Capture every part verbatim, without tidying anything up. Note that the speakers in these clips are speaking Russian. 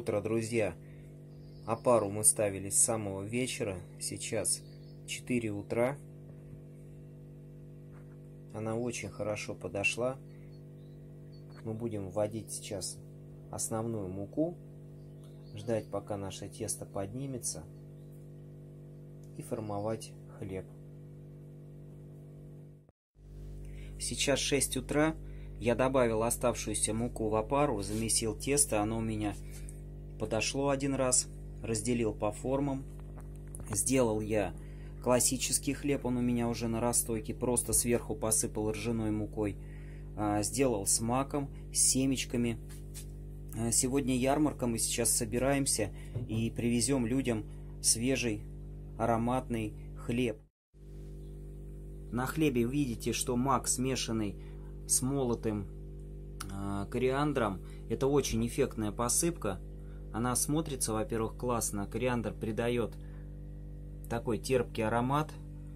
утро, друзья! Опару мы ставили с самого вечера. Сейчас четыре утра. Она очень хорошо подошла. Мы будем вводить сейчас основную муку. Ждать, пока наше тесто поднимется. И формовать хлеб. Сейчас шесть утра. Я добавил оставшуюся муку в опару, замесил тесто. Оно у меня подошло один раз. Разделил по формам. Сделал я классический хлеб. Он у меня уже на расстойке. Просто сверху посыпал ржаной мукой. Сделал с маком, с семечками. Сегодня ярмарка. Мы сейчас собираемся и привезем людям свежий ароматный хлеб. На хлебе видите, что мак смешанный с молотым э, кориандром. Это очень эффектная посыпка. Она смотрится, во-первых, классно. Кориандр придает такой терпкий аромат.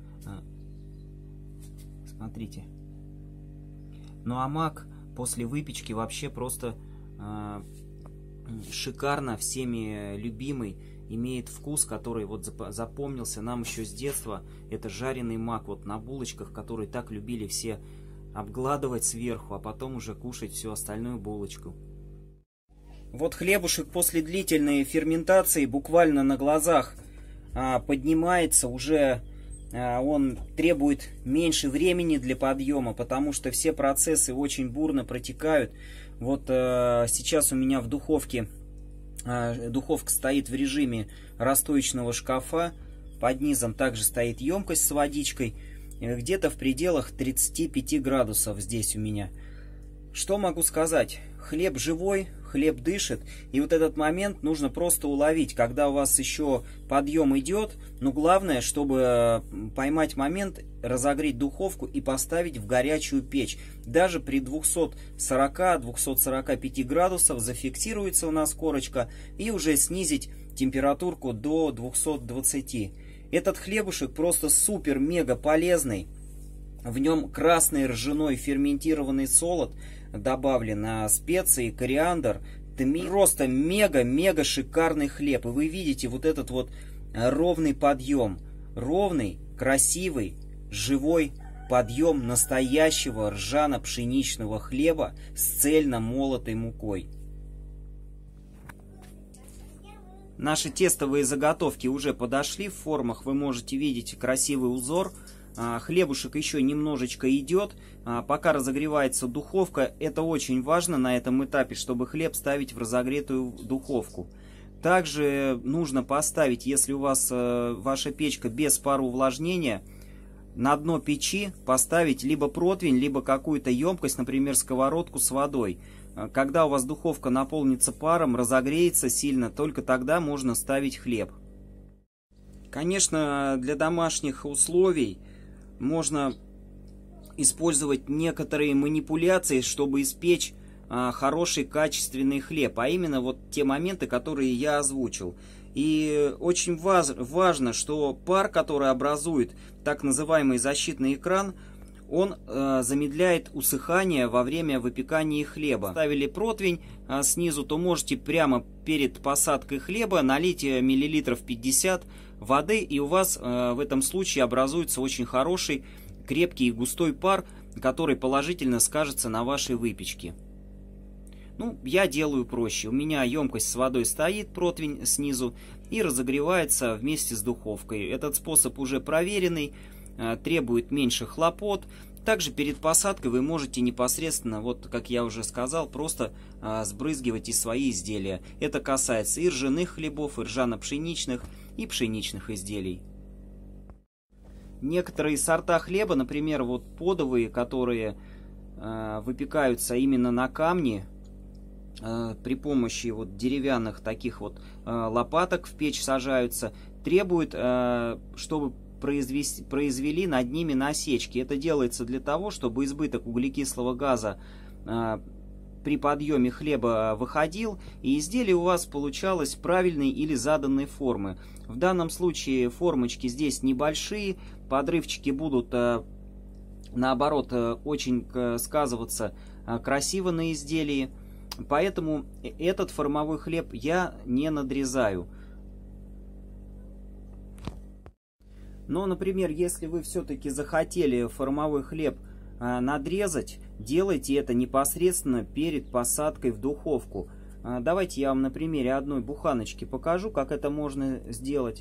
Смотрите. Ну а мак после выпечки вообще просто э, шикарно, всеми любимый. Имеет вкус, который вот запомнился нам еще с детства. Это жареный мак вот на булочках, который так любили все обгладывать сверху, а потом уже кушать всю остальную булочку. Вот хлебушек после длительной ферментации буквально на глазах а, поднимается. Уже а, он требует меньше времени для подъема, потому что все процессы очень бурно протекают. Вот а, сейчас у меня в духовке а, духовка стоит в режиме расстоечного шкафа. Под низом также стоит емкость с водичкой. Где-то в пределах тридцати пяти градусов здесь у меня. Что могу сказать? Хлеб живой, хлеб дышит. И вот этот момент нужно просто уловить, когда у вас еще подъем идет. Но главное, чтобы поймать момент, разогреть духовку и поставить в горячую печь. Даже при двухстах сорока — двухстах сорока пяти градусах зафиксируется у нас корочка. И уже снизить температурку до двухсот двадцати. Этот хлебушек просто супер-мега полезный. В нем красный ржаной ферментированный солод добавлен, а специи, кориандр. Просто мега-мега шикарный хлеб. И вы видите вот этот вот ровный подъем. Ровный, красивый, живой подъем настоящего ржано-пшеничного хлеба с цельно молотой мукой. Наши тестовые заготовки уже подошли. В формах вы можете видеть красивый узор. Хлебушек еще немножечко идет. Пока разогревается духовка, это очень важно на этом этапе, чтобы хлеб ставить в разогретую духовку. Также нужно поставить, если у вас ваша печка без пароувлажнения, на дно печи поставить либо противень, либо какую-то емкость, например, сковородку с водой. Когда у вас духовка наполнится паром, разогреется сильно, только тогда можно ставить хлеб. Конечно, для домашних условий можно использовать некоторые манипуляции, чтобы испечь а, хороший качественный хлеб. А именно вот те моменты, которые я озвучил. И очень важ, важно, что пар, который образует так называемый защитный экран, он э, замедляет усыхание во время выпекания хлеба. Ставили противень э, снизу, то можете прямо перед посадкой хлеба налить миллилитров пятьдесят воды, и у вас э, в этом случае образуется очень хороший, крепкий и густой пар, который положительно скажется на вашей выпечке. Ну, я делаю проще. У меня емкость с водой стоит, противень снизу, и разогревается вместе с духовкой. Этот способ уже проверенный, требует меньше хлопот. Также перед посадкой вы можете непосредственно, вот как я уже сказал, просто а, сбрызгивать и свои изделия. Это касается и ржаных хлебов, и ржано-пшеничных, и пшеничных изделий. Некоторые сорта хлеба, например, вот подовые, которые а, выпекаются именно на камне, а, при помощи вот деревянных таких вот а, лопаток в печь сажаются, требуют, а, чтобы Произвести, произвели над ними насечки. Это делается для того, чтобы избыток углекислого газа э, при подъеме хлеба выходил, и изделие у вас получалось правильной или заданной формы. В данном случае формочки здесь небольшие, подрывчики будут э, наоборот очень сказываться э, красиво на изделии. Поэтому этот формовой хлеб я не надрезаю. Но, например, если вы все-таки захотели формовой хлеб э, надрезать, делайте это непосредственно перед посадкой в духовку. Э, давайте я вам на примере одной буханочки покажу, как это можно сделать.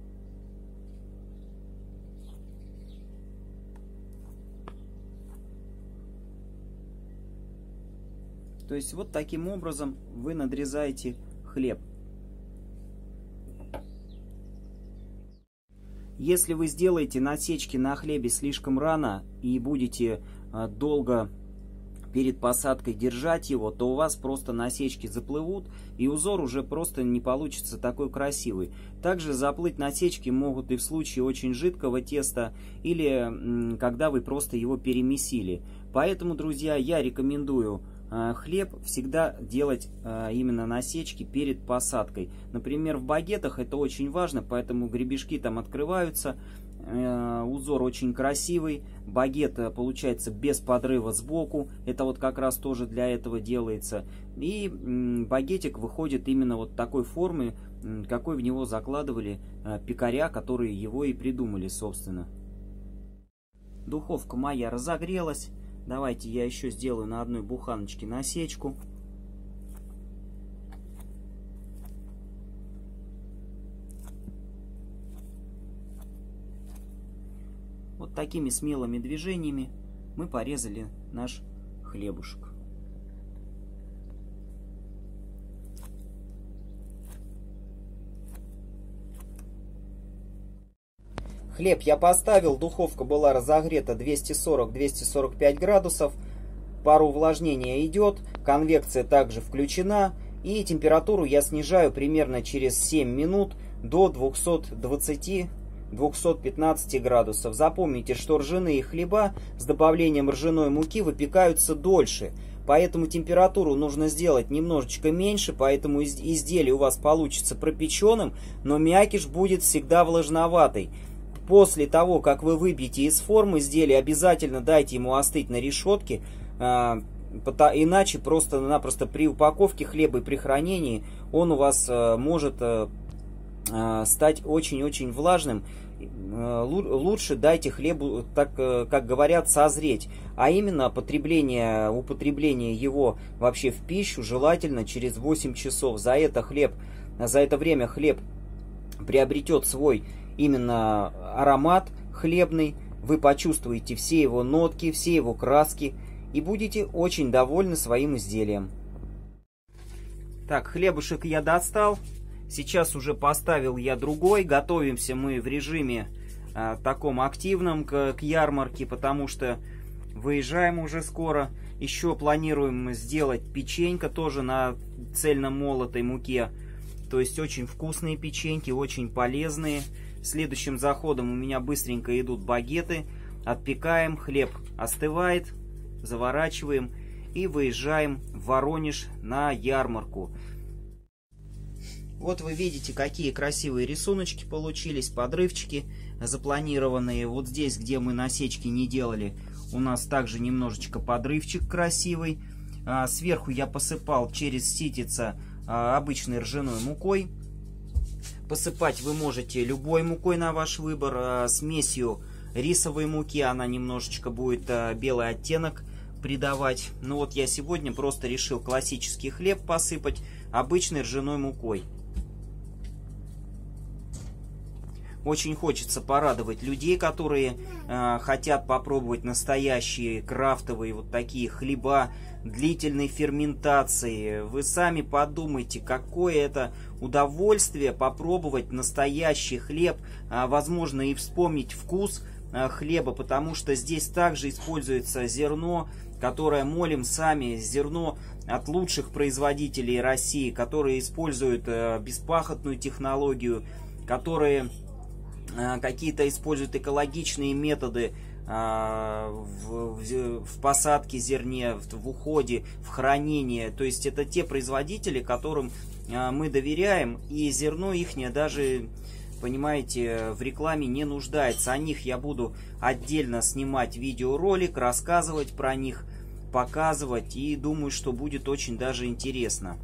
То есть вот таким образом вы надрезаете хлеб. Если вы сделаете насечки на хлебе слишком рано и будете э, долго перед посадкой держать его, то у вас просто насечки заплывут, и узор уже просто не получится такой красивый. Также заплыть насечки могут и в случае очень жидкого теста, или когда вы просто его перемесили. Поэтому, друзья, я рекомендую хлеб всегда делать именно насечки перед посадкой. Например, в багетах это очень важно, поэтому гребешки там открываются, узор очень красивый, багет получается без подрыва сбоку, это вот как раз тоже для этого делается. И багетик выходит именно вот такой формы, какой в него закладывали пекаря, которые его и придумали, собственно. Духовка моя разогрелась. Давайте я еще сделаю на одной буханочке насечку. Вот такими смелыми движениями мы порезали наш хлебушек. Хлеб я поставил, духовка была разогрета двести сорок — двести сорок пять градусов, пару увлажнения идет, конвекция также включена, и температуру я снижаю примерно через семь минут до двухсот двадцати — двухсот пятнадцати градусов. Запомните, что ржаные хлеба с добавлением ржаной муки выпекаются дольше, поэтому температуру нужно сделать немножечко меньше, поэтому изделие у вас получится пропеченным, но мякиш будет всегда влажноватой. После того, как вы выбьете из формы изделие, обязательно дайте ему остыть на решетке, иначе просто-напросто при упаковке хлеба и при хранении он у вас может стать очень-очень влажным. Лучше дайте хлебу, так как говорят, созреть, а именно потребление, употребление его вообще в пищу желательно через восемь часов. За это хлеб, за это время хлеб приобретет свой именно аромат хлебный, вы почувствуете все его нотки, все его краски и будете очень довольны своим изделием. Так, хлебушек я достал. Сейчас уже поставил я другой. Готовимся мы в режиме а, таком активном к, к ярмарке, потому что выезжаем уже скоро. Еще планируем сделать печенька тоже на цельно-молотой муке. То есть очень вкусные печеньки, очень полезные. Следующим заходом у меня быстренько идут багеты. Отпекаем, хлеб остывает, заворачиваем и выезжаем в Воронеж на ярмарку. Вот вы видите, какие красивые рисуночки получились, подрывчики запланированные. Вот здесь, где мы насечки не делали, у нас также немножечко подрывчик красивый. Сверху я посыпал через ситица обычной ржаной мукой. Посыпать вы можете любой мукой на ваш выбор, смесью рисовой муки, она немножечко будет белый оттенок придавать. Ну вот я сегодня просто решил классический хлеб посыпать обычной ржаной мукой. Очень хочется порадовать людей, которые э, хотят попробовать настоящие крафтовые вот такие хлеба длительной ферментации. Вы сами подумайте, какое это удовольствие попробовать настоящий хлеб, э, возможно и вспомнить вкус э, хлеба, потому что здесь также используется зерно, которое молим сами, зерно от лучших производителей России, которые используют э, беспахотную технологию, которые какие-то используют экологичные методы а, в, в, в посадке зерне, в, в уходе, в хранении. То есть это те производители, которым а, мы доверяем, и зерно ихнее даже, понимаете, в рекламе не нуждается. О них я буду отдельно снимать видеоролик, рассказывать про них. показывать, и думаю, что будет очень даже интересно.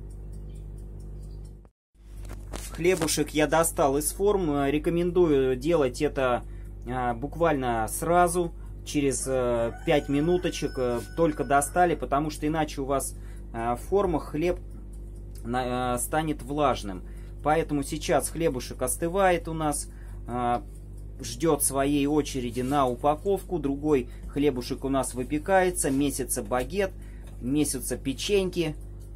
Хлебушек я достал из форм. Рекомендую делать это буквально сразу, через пять минуточек только достали, потому что иначе у вас в формах хлеб станет влажным. Поэтому сейчас хлебушек остывает у нас, ждет своей очереди на упаковку. Другой хлебушек у нас выпекается, месяца багет, месяца печеньки.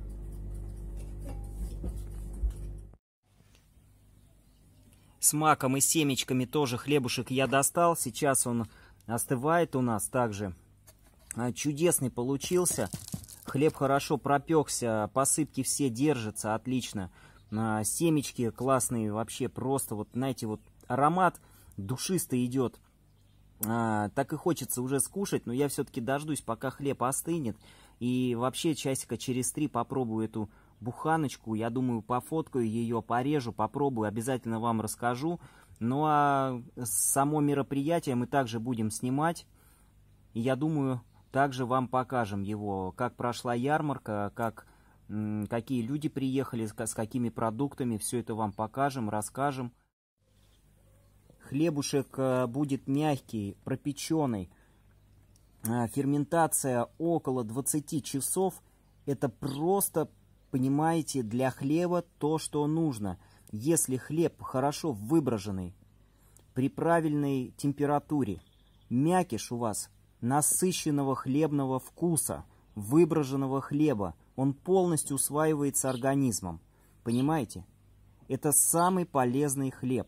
С маком и семечками тоже хлебушек я достал. Сейчас он остывает у нас также. Чудесный получился. Хлеб хорошо пропекся, посыпки все держатся отлично. Семечки классные, вообще просто, вот знаете, вот аромат душистый идет. Так и хочется уже скушать, но я все-таки дождусь, пока хлеб остынет. И вообще часика через три попробую эту буханочку. Я думаю, пофоткаю ее, порежу, попробую, обязательно вам расскажу. Ну а само мероприятие мы также будем снимать. И я думаю, также вам покажем его, как прошла ярмарка, как, какие люди приехали, с какими продуктами. Все это вам покажем, расскажем. Хлебушек будет мягкий, пропеченный. Ферментация около двадцати часов. Это просто, понимаете, для хлеба то, что нужно. Если хлеб хорошо выброженный, при правильной температуре, мякиш у вас насыщенного хлебного вкуса, выброженного хлеба, он полностью усваивается организмом. Понимаете? Это самый полезный хлеб.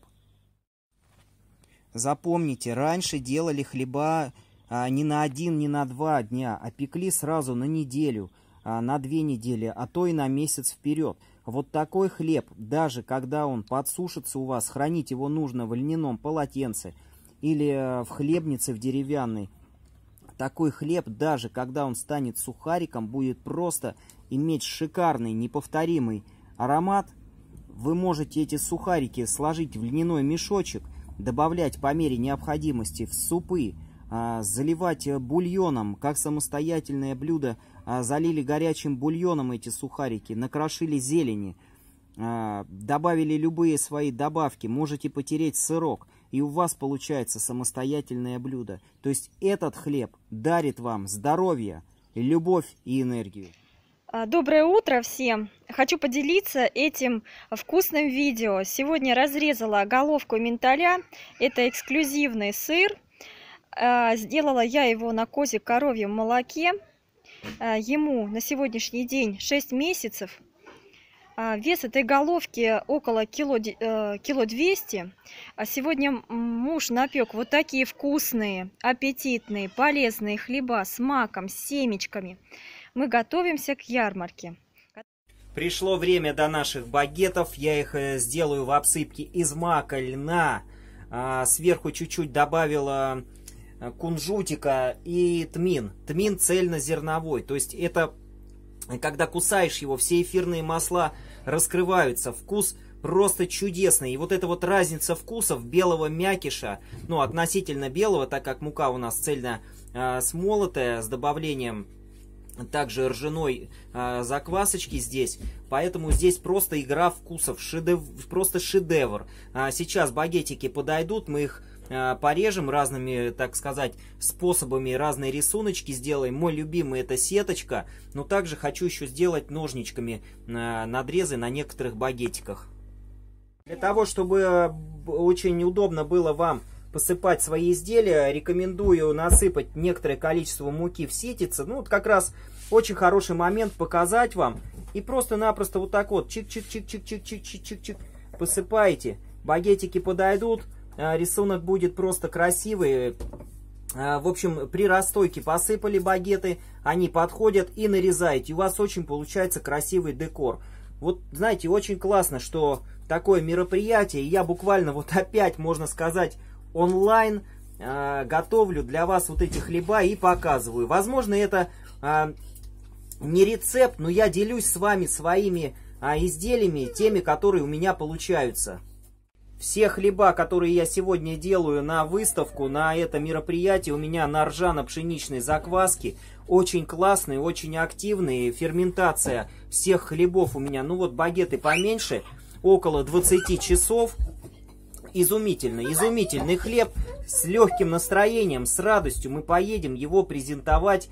Запомните, раньше делали хлеба а, не на один, не на два дня, а пекли сразу на неделю, а, на две недели, а то и на месяц вперед. Вот такой хлеб, даже когда он подсушится у вас, хранить его нужно в льняном полотенце или в хлебнице в деревянной. Такой хлеб, даже когда он станет сухариком, будет просто иметь шикарный, неповторимый аромат. Вы можете эти сухарики сложить в льняной мешочек, добавлять по мере необходимости в супы, заливать бульоном, как самостоятельное блюдо. Залили горячим бульоном эти сухарики, накрошили зелени, добавили любые свои добавки, можете потереть сырок, и у вас получается самостоятельное блюдо. То есть этот хлеб дарит вам здоровье, любовь и энергию. Доброе утро всем! Хочу поделиться этим вкусным видео. Сегодня разрезала головку минталя. Это эксклюзивный сыр. Сделала я его на козе коровьем молоке. Ему на сегодняшний день шесть месяцев. Вес этой головки около кило, кило двести. А сегодня муж напек вот такие вкусные, аппетитные, полезные хлеба с маком, с семечками. Мы готовимся к ярмарке. Пришло время до наших багетов. Я их сделаю в обсыпке из мака, льна. Сверху чуть-чуть добавила кунжутика и тмин. Тмин цельнозерновой. То есть это, когда кусаешь его, все эфирные масла раскрываются. Вкус просто чудесный. И вот эта вот разница вкусов белого мякиша, ну относительно белого, так как мука у нас цельно э, смолотая, с добавлением также ржаной э, заквасочки здесь. Поэтому здесь просто игра вкусов. Шедев... Просто шедевр. А сейчас багетики подойдут, мы их порежем разными, так сказать, способами, разные рисуночки сделаем. Мой любимый это сеточка, но также хочу еще сделать ножничками надрезы на некоторых багетиках. Для того, чтобы очень удобно было вам посыпать свои изделия, рекомендую насыпать некоторое количество муки в ситице. Ну вот как раз очень хороший момент показать вам. И просто-напросто вот так вот чик-чик-чик-чик-чик-чик-чик-чик посыпаете. Багетики подойдут. Рисунок будет просто красивый. В общем, при расстойке посыпали багеты, они подходят и нарезаете. У вас очень получается красивый декор. Вот, знаете, очень классно, что такое мероприятие. Я буквально вот опять, можно сказать, онлайн готовлю для вас вот эти хлеба и показываю. Возможно, это не рецепт, но я делюсь с вами своими изделиями, теми, которые у меня получаются. Все хлеба, которые я сегодня делаю на выставку, на это мероприятие, у меня на ржано-пшеничной закваске. Очень классные, очень активные. Ферментация всех хлебов у меня, ну вот багеты поменьше, около двадцати часов. Изумительный, изумительный хлеб с легким настроением, с радостью. Мы поедем его презентовать.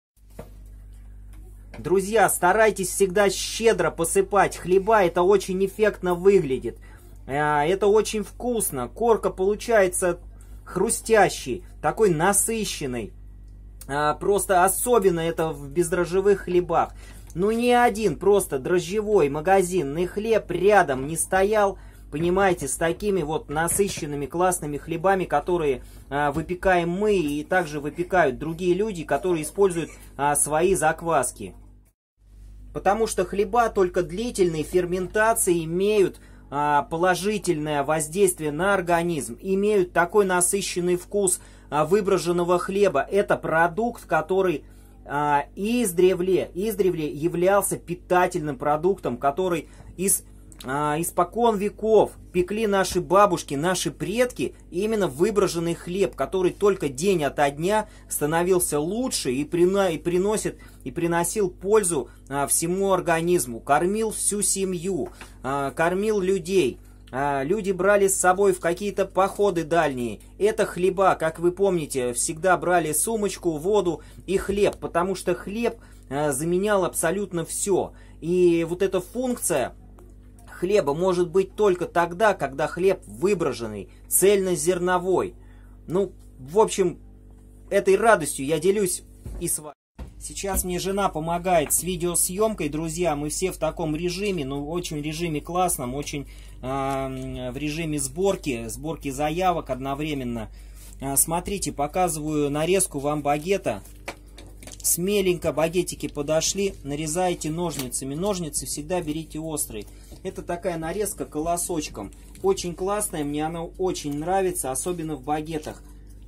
Друзья, старайтесь всегда щедро посыпать хлеба, это очень эффектно выглядит. Это очень вкусно, корка получается хрустящей, такой насыщенной. Просто особенно это в бездрожжевых хлебах. Ну ни один просто дрожжевой магазинный хлеб рядом не стоял, понимаете, с такими вот насыщенными классными хлебами, которые а, выпекаем мы и также выпекают другие люди, которые используют а, свои закваски. Потому что хлеба только длительной ферментации имеют а, положительное воздействие на организм, имеют такой насыщенный вкус а, выброженного хлеба. Это продукт, который а, издревле, издревле являлся питательным продуктом, который из А, испокон веков пекли наши бабушки, наши предки, именно выброженный хлеб, который только день ото дня становился лучше и, прино, и приносит и приносил пользу а, всему организму, кормил всю семью, а, кормил людей. А, люди брали с собой в какие-то походы дальние. Это хлеба, как вы помните, всегда брали сумочку, воду и хлеб, потому что хлеб а, заменял абсолютно все. И вот эта функция хлеба может быть только тогда, когда хлеб выброженный, цельнозерновой. Ну, в общем, этой радостью я делюсь и с вами. Сейчас мне жена помогает с видеосъемкой, друзья. Мы все в таком режиме, ну, очень режиме классном, очень э, в режиме сборки, сборки заявок одновременно. Э, смотрите, показываю нарезку вам багета. Смеленько багетики подошли, нарезаете ножницами. Ножницы всегда берите острые. Это такая нарезка колосочком. Очень классная, мне она очень нравится, особенно в багетах.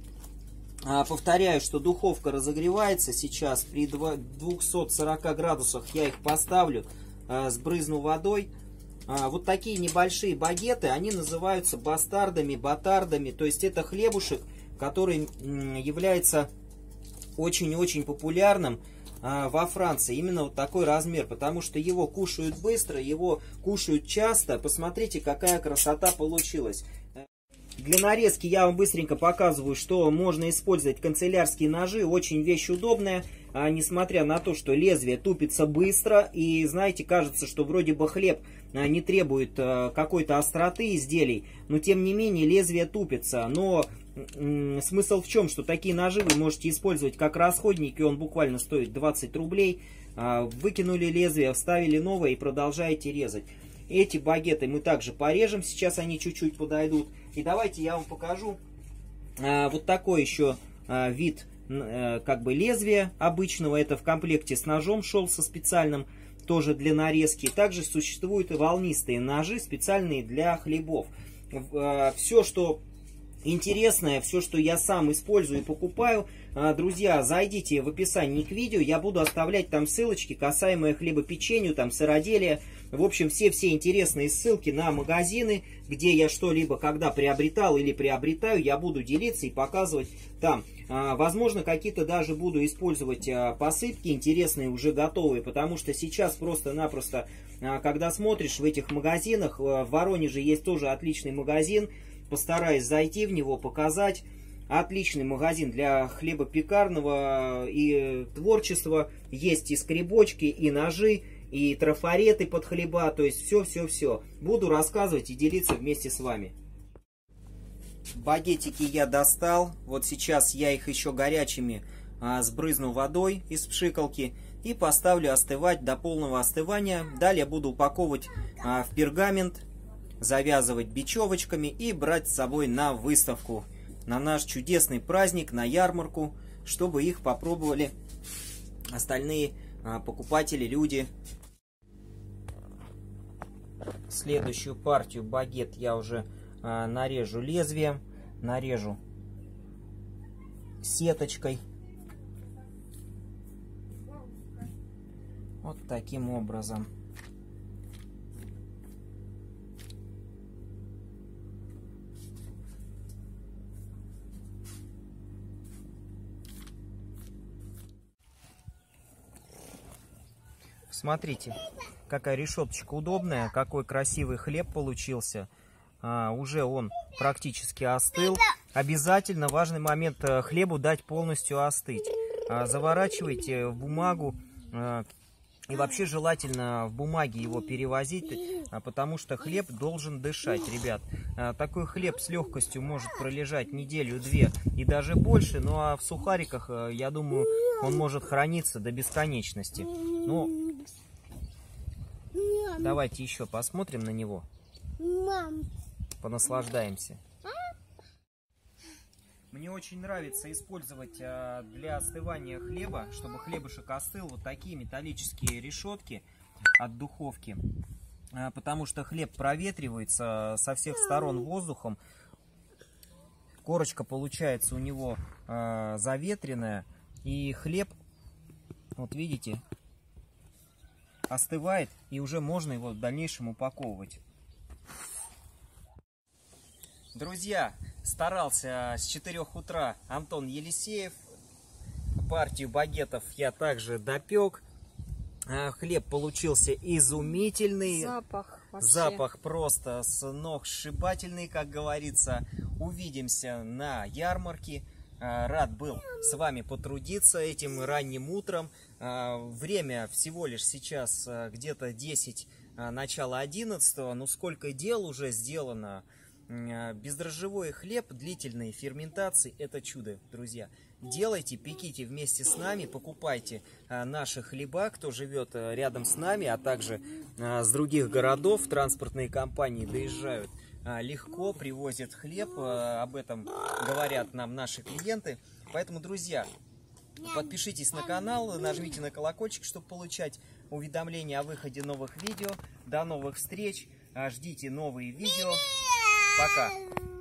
А, повторяю, что духовка разогревается сейчас. При двухстах сорока градусах я их поставлю, а, сбрызну водой. А, вот такие небольшие багеты, они называются бастардами, батардами. То есть это хлебушек, который является очень-очень популярным во Франции. Именно вот такой размер, потому что его кушают быстро, его кушают часто. Посмотрите, какая красота получилась. Для нарезки я вам быстренько показываю, что можно использовать канцелярские ножи. Очень вещь удобная, а, несмотря на то, что лезвие тупится быстро. И знаете, кажется, что вроде бы хлеб а, не требует а, какой-то остроты изделий, но тем не менее лезвие тупится. Но смысл в чем, что такие ножи вы можете использовать как расходники, он буквально стоит двадцать рублей. Выкинули лезвие, вставили новое и продолжаете резать. Эти багеты мы также порежем, сейчас они чуть-чуть подойдут. И давайте я вам покажу вот такой еще вид как бы лезвия обычного. Это в комплекте с ножом шел со специальным, тоже для нарезки. Также существуют и волнистые ножи, специальные для хлебов. Все, что интересное, все, что я сам использую и покупаю, друзья, зайдите в описании к видео, я буду оставлять там ссылочки, касаемые хлебопечению, там сыроделия. В общем, все-все интересные ссылки на магазины, где я что-либо когда приобретал или приобретаю, я буду делиться и показывать там. Возможно, какие-то даже буду использовать посыпки интересные, уже готовые, потому что сейчас просто-напросто, когда смотришь в этих магазинах, в Воронеже есть тоже отличный магазин, постараюсь зайти в него, показать. Отличный магазин для хлебопекарного и творчества. Есть и скребочки, и ножи, и трафареты под хлеба. То есть все-все-все. Буду рассказывать и делиться вместе с вами. Багетики я достал. Вот сейчас я их еще горячими а, сбрызну водой из пшикалки. И поставлю остывать до полного остывания. Далее буду упаковывать а, в пергамент, завязывать бечевочками и брать с собой на выставку, на наш чудесный праздник, на ярмарку, чтобы их попробовали остальные а, покупатели, люди. Следующую партию багет я уже а, нарежу лезвием, нарежу сеточкой. Вот таким образом. Смотрите, какая решеточка удобная, какой красивый хлеб получился. А, уже он практически остыл. Обязательно важный момент: хлебу дать полностью остыть. А, заворачивайте в бумагу. А, и вообще желательно в бумаге его перевозить, а, потому что хлеб должен дышать, ребят. А, такой хлеб с легкостью может пролежать неделю-две и даже больше. Ну а в сухариках, я думаю, он может храниться до бесконечности. Ну, давайте еще посмотрим на него. Понаслаждаемся. Мне очень нравится использовать для остывания хлеба, чтобы хлебушек остыл, вот такие металлические решетки от духовки. Потому что хлеб проветривается со всех сторон воздухом. Корочка получается у него заветренная. И хлеб, вот видите, остывает, и уже можно его в дальнейшем упаковывать. Друзья, старался с четырёх утра Антон Елисеев. Партию багетов я также допек. Хлеб получился изумительный. Запах вообще. Запах просто с ног сшибательный, как говорится. Увидимся на ярмарке. Рад был с вами потрудиться этим ранним утром. Время всего лишь сейчас где-то десять, начало одиннадцатого. Ну сколько дел уже сделано. Бездрожжевой хлеб длительной ферментации – это чудо, друзья. Делайте, пеките вместе с нами, покупайте наши хлеба, кто живет рядом с нами, а также с других городов. Транспортные компании доезжают легко, привозят хлеб, об этом говорят нам наши клиенты. Поэтому, друзья, подпишитесь на канал, нажмите на колокольчик, чтобы получать уведомления о выходе новых видео. До новых встреч, ждите новые видео. Пока!